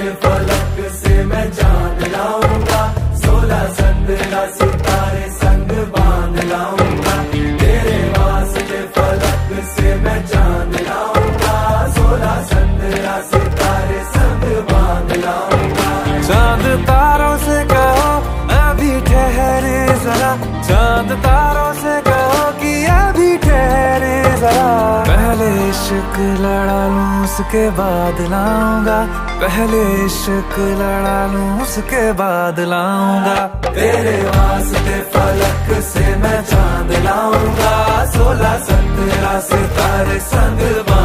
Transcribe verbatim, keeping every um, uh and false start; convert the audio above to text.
फलक से मैं चांद लाऊंगा, सोलह संद्रा सितारे संग बांध लाऊंगा। तेरे वास्ते फलक से मैं चांद लाऊंगा, सोलह संद्रा सितारे संग बांध लाऊंगा। चांद तारों से कहो अभी ठहरे जरा, चांद तारों से कहो कि अभी ठहरे जरा। पहले इश्क लड़ा लूं उसके बाद लाऊंगा, पहले इश्क लड़ा लूं उसके बाद लाऊंगा। तेरे वास्ते फलक से मैं चांद लाऊंगा, सोलह संद्रा सितारे संग